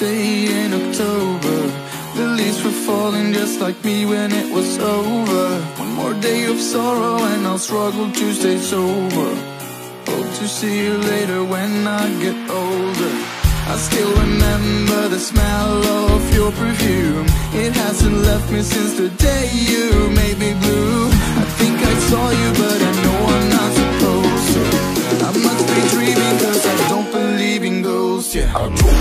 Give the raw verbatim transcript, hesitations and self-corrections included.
say in October, the leaves were falling just like me when it was over. One more day of sorrow and I'll struggle to stay sober. Hope to see you later when I get older. I still remember the smell of your perfume. It hasn't left me since the day you made me blue. I think I saw you but I know I'm not supposed to. I must be dreaming cause I don't believe in ghosts, yeah. I don't